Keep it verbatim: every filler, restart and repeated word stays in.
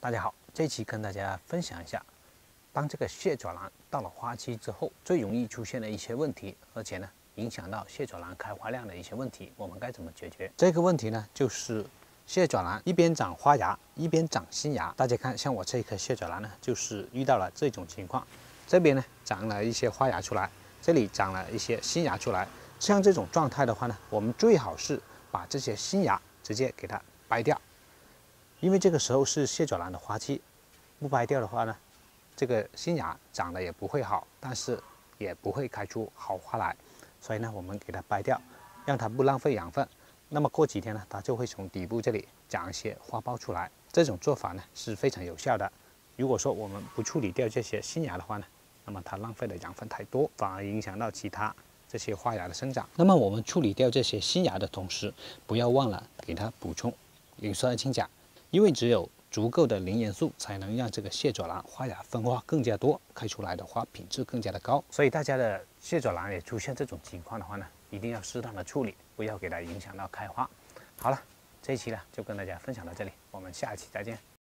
大家好，这期跟大家分享一下，当这个蟹爪兰到了花期之后，最容易出现的一些问题，而且呢，影响到蟹爪兰开花量的一些问题，我们该怎么解决？这个问题呢，就是蟹爪兰一边长花芽，一边长新芽。大家看，像我这一颗蟹爪兰呢，就是遇到了这种情况，这边呢长了一些花芽出来，这里长了一些新芽出来。像这种状态的话呢，我们最好是把这些新芽直接给它掰掉。因为这个时候是蟹爪兰的花期，不掰掉的话呢，这个新芽长得也不会好，但是也不会开出好花来。所以呢，我们给它掰掉，让它不浪费养分。那么过几天呢，它就会从底部这里长一些花苞出来。这种做法呢是非常有效的。如果说我们不处理掉这些新芽的话呢，那么它浪费的养分太多，反而影响到其他这些花芽的生长。那么我们处理掉这些新芽的同时，不要忘了给它补充磷酸氢钾。因为只有足够的磷元素，才能让这个蟹爪兰花芽分花更加多，开出来的花品质更加的高。所以大家的蟹爪兰也出现这种情况的话呢，一定要适当的处理，不要给它影响到开花。好了，这一期呢就跟大家分享到这里，我们下一期再见。